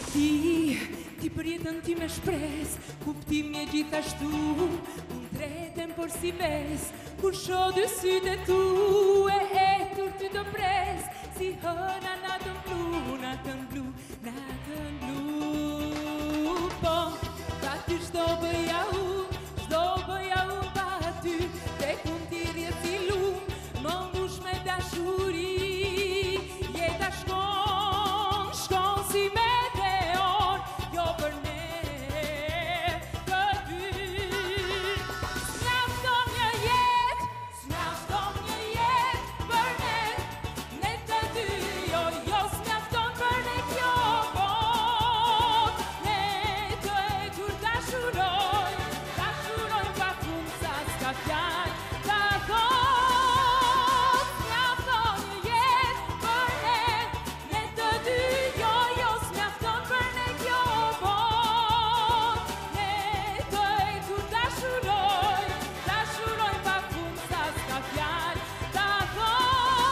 Ti për jetën ti me shpres, kuptim një gjithashtu, unë tretem për si ves, kur sho dy sytë tu, e tur ty të pres, si hëna natën blu, natën blu, natën blu. Po, pa ty shdo bëja unë pa ty, tek unë ti rjetë si lumë, më mbush me dashuri, jeta shkon si meteor, jo për ne të dy. S'mjafton një jetë për ne të dy, jo s'mjafton për ne kjo botë, ne të etur dashurojnë pa fund sa s'ka fjallë, ta thotë. S'mjafton një jetë për ne të dy, jo s'mjafton për ne kjo botë, ne të etur dashurojnë pa fund sa s'ka fjallë, ta thotë.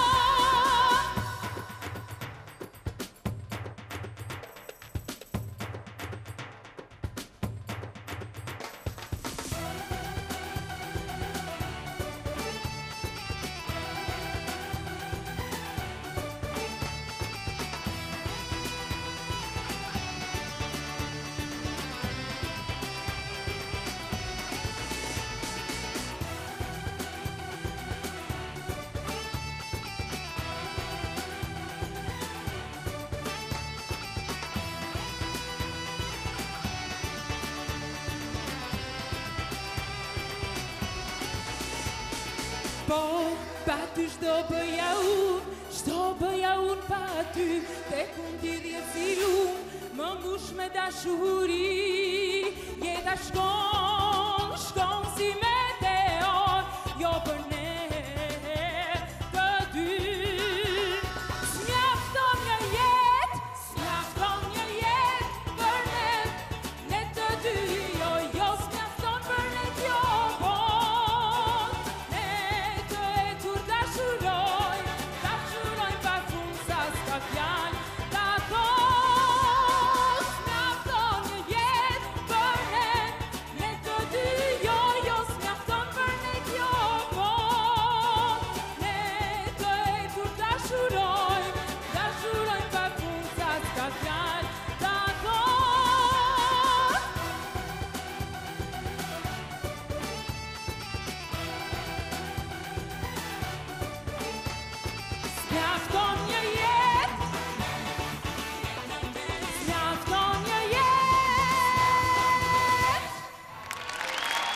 Po, pa ty shdo bëja unë pa ty, tek unë ti rjetë si lumë, më mbush me dashuri, jeta shkon si me